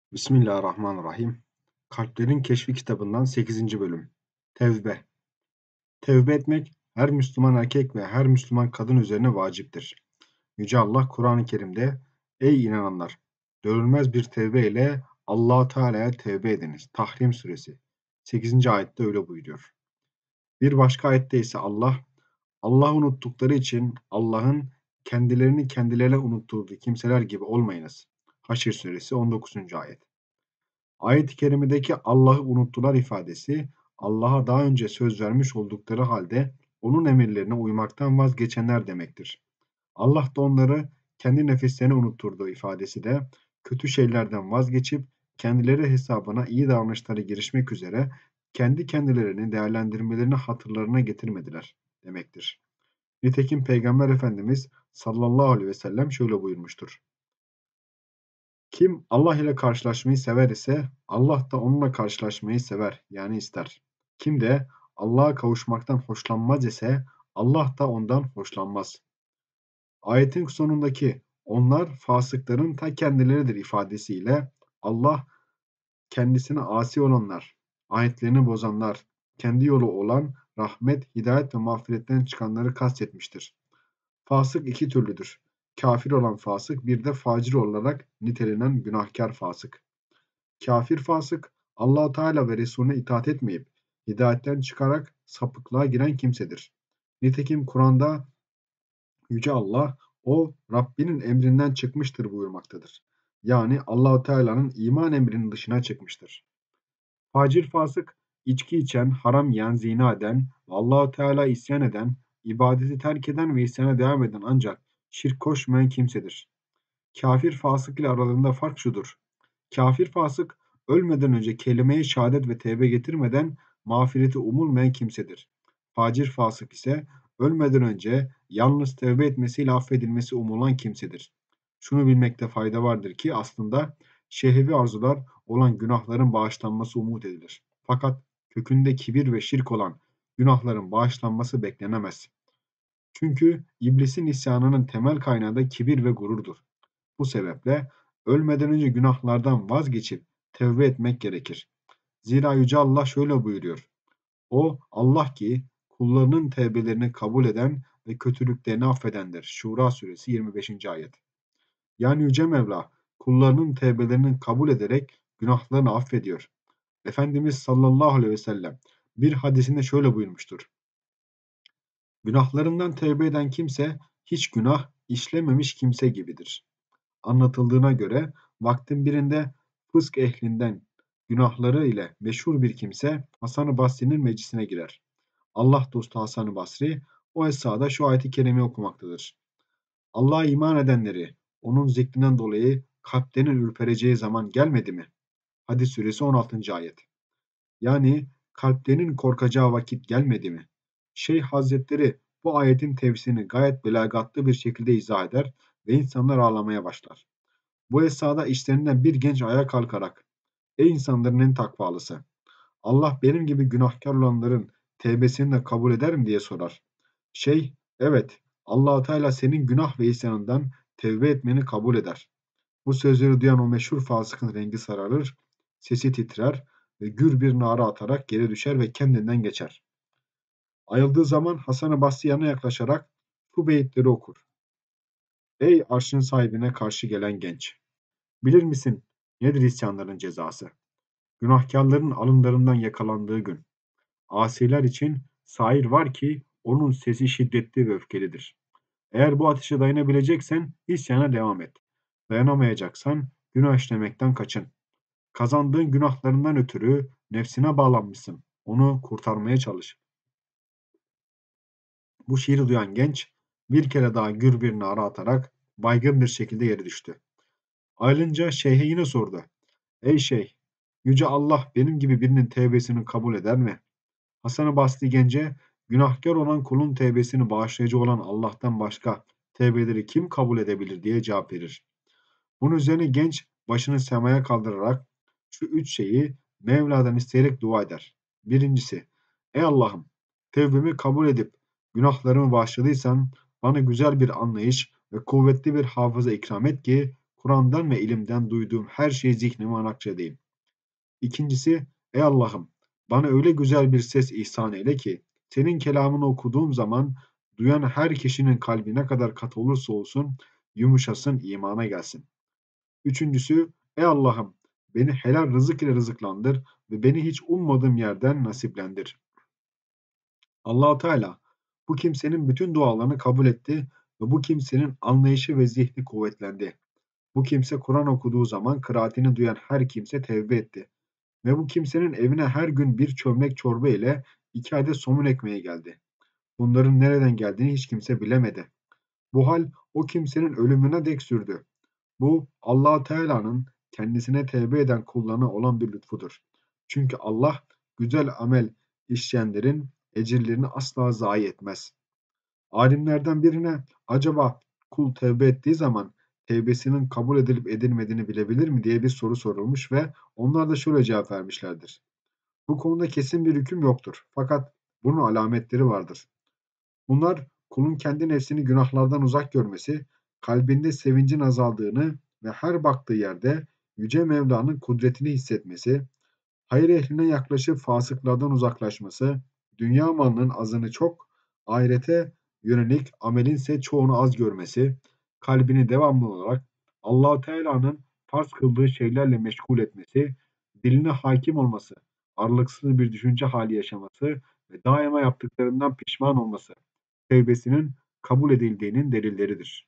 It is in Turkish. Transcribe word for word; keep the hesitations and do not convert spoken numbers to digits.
Bismillahirrahmanirrahim. Kalplerin Keşfi kitabından sekizinci bölüm. Tevbe. Tevbe etmek her Müslüman erkek ve her Müslüman kadın üzerine vaciptir. Yüce Allah Kur'an-ı Kerim'de "Ey inananlar! Görülmez bir tevbe ile Allah Teala'ya tevbe ediniz." Tahrim suresi sekizinci ayette öyle buyuruyor. Bir başka ayette ise Allah, Allah'ı unuttukları için Allah'ın kendilerini kendilerine unutturduğu kimseler gibi olmayınız. Haşr suresi on dokuzuncu ayet. Ayet-i kerimedeki Allah'ı unuttular ifadesi, Allah'a daha önce söz vermiş oldukları halde onun emirlerine uymaktan vazgeçenler demektir. Allah da onları kendi nefislerini unutturduğu ifadesi de kötü şeylerden vazgeçip kendileri hesabına iyi davranışlara girişmek üzere kendi kendilerini değerlendirmelerini hatırlarına getirmediler demektir. Nitekim Peygamber Efendimiz sallallahu aleyhi ve sellem şöyle buyurmuştur. Kim Allah ile karşılaşmayı sever ise Allah da onunla karşılaşmayı sever, yani ister. Kim de Allah'a kavuşmaktan hoşlanmaz ise Allah da ondan hoşlanmaz. Ayetin sonundaki onlar fasıkların ta kendileridir ifadesiyle Allah kendisine asi olanlar, ayetlerini bozanlar, kendi yolu olan rahmet, hidayet ve mağfiretten çıkanları kastetmiştir. Fasık iki türlüdür. Kafir olan fasık, bir de facir olarak nitelenen günahkar fasık. Kafir fasık, Allah Teala ve Resulüne itaat etmeyip hidayetten çıkarak sapıklığa giren kimsedir. Nitekim Kur'an'da Yüce Allah o Rabbinin emrinden çıkmıştır buyurmaktadır. Yani Allah Teala'nın iman emrinin dışına çıkmıştır. Facir fasık, içki içen, haram yiyen, zina eden, Allah Teala isyan eden, ibadeti terk eden ve isyana devam eden ancak şirk koşmayan kimsedir. Kafir fasık ile aralarında fark şudur. Kafir fasık ölmeden önce kelime-i şehadet ve tevbe getirmeden mağfireti umulmayan kimsedir. Facir fasık ise ölmeden önce yalnız tevbe etmesiyle affedilmesi umulan kimsedir. Şunu bilmekte fayda vardır ki aslında şehvi arzular olan günahların bağışlanması umut edilir. Fakat kökünde kibir ve şirk olan günahların bağışlanması beklenemez. Çünkü iblisin isyanının temel kaynağı da kibir ve gururdur. Bu sebeple ölmeden önce günahlardan vazgeçip tevbe etmek gerekir. Zira Yüce Allah şöyle buyuruyor. O Allah ki kullarının tevbelerini kabul eden ve kötülüklerini affedendir. Şura suresi yirmi beşinci ayet. Yani Yüce Mevla kullarının tevbelerini kabul ederek günahlarını affediyor. Efendimiz sallallahu aleyhi ve sellem bir hadisinde şöyle buyurmuştur. Günahlarından tevbe eden kimse hiç günah işlememiş kimse gibidir. Anlatıldığına göre vaktin birinde fısk ehlinden günahları ile meşhur bir kimse Hasan-ı Basri'nin meclisine girer. Allah dostu Hasan-ı Basri o esnada şu ayeti kerimeyi okumaktadır. Allah'a iman edenleri onun zikrinden dolayı kalplerinin ürpereceği zaman gelmedi mi? Hadis suresi on altıncı ayet. Yani kalplerinin korkacağı vakit gelmedi mi? Şeyh Hazretleri bu ayetin tefsirini gayet belagatlı bir şekilde izah eder ve insanlar ağlamaya başlar. Bu esnada işlerinden bir genç ayağa kalkarak "Ey insanların en takvalısı! Allah benim gibi günahkar olanların tevbesini de kabul eder mi?" diye sorar. Şeyh, "Evet, Allah Teala senin günah ve isyanından tevbe etmeni kabul eder." Bu sözleri duyan o meşhur fasıkın rengi sararır, sesi titrer ve gür bir nara atarak yere düşer ve kendinden geçer. Ayıldığı zaman Hasan-ı Basri yanına yaklaşarak şu beyitleri okur. Ey arşın sahibine karşı gelen genç! Bilir misin nedir isyanların cezası? Günahkarların alınlarından yakalandığı gün. Asiler için sair var ki onun sesi şiddetli ve öfkelidir. Eğer bu ateşe dayanabileceksen isyana devam et. Dayanamayacaksan günah işlemekten kaçın. Kazandığın günahlarından ötürü nefsine bağlanmışsın. Onu kurtarmaya çalış. Bu şiiri duyan genç bir kere daha gür bir nara atarak baygın bir şekilde yere düştü. Ayrılınca şeyhe yine sordu. Ey şeyh, Yüce Allah benim gibi birinin tevbesini kabul eder mi? Hasan-ı Basri gence, günahkar olan kulun tevbesini bağışlayıcı olan Allah'tan başka tevbeleri kim kabul edebilir diye cevap verir. Bunun üzerine genç başını semaya kaldırarak şu üç şeyi Mevla'dan isteyerek dua eder. Birincisi, ey Allah'ım, tevbemi kabul edip günahlarımı bağışladıysan bana güzel bir anlayış ve kuvvetli bir hafıza ikram et ki Kur'an'dan ve ilimden duyduğum her şey zihnime anakça değil. İkincisi, ey Allah'ım, bana öyle güzel bir ses ihsan eyle ki, senin kelamını okuduğum zaman duyan her kişinin kalbi ne kadar katı olursa olsun yumuşasın, imana gelsin. Üçüncüsü, ey Allah'ım, beni helal rızık ile rızıklandır ve beni hiç ummadığım yerden nasiplendir. Allah Teala bu kimsenin bütün dualarını kabul etti ve bu kimsenin anlayışı ve zihni kuvvetlendi. Bu kimse Kur'an okuduğu zaman kıraatini duyan her kimse tevbe etti. Ve bu kimsenin evine her gün bir çömlek çorba ile iki adet somun ekmeği geldi. Bunların nereden geldiğini hiç kimse bilemedi. Bu hal o kimsenin ölümüne dek sürdü. Bu Allah Teala'nın kendisine tevbe eden kullarına olan bir lütfudur. Çünkü Allah güzel amel işleyenlerin ecirlerini asla zayi etmez. Alimlerden birine acaba kul tevbe ettiği zaman tevbesinin kabul edilip edilmediğini bilebilir mi diye bir soru sorulmuş ve onlar da şöyle cevap vermişlerdir. Bu konuda kesin bir hüküm yoktur. Fakat bunun alametleri vardır. Bunlar kulun kendi nefsini günahlardan uzak görmesi, kalbinde sevincin azaldığını ve her baktığı yerde Yüce Mevla'nın kudretini hissetmesi, hayır ehline yaklaşıp fasıklardan uzaklaşması, dünya malının azını çok, ahirete yönelik amelin ise çoğunu az görmesi, kalbini devamlı olarak Allah Teala'nın farz kıldığı şeylerle meşgul etmesi, diline hakim olması, aralıksız bir düşünce hali yaşaması ve daima yaptıklarından pişman olması tevbesinin kabul edildiğinin delilleridir.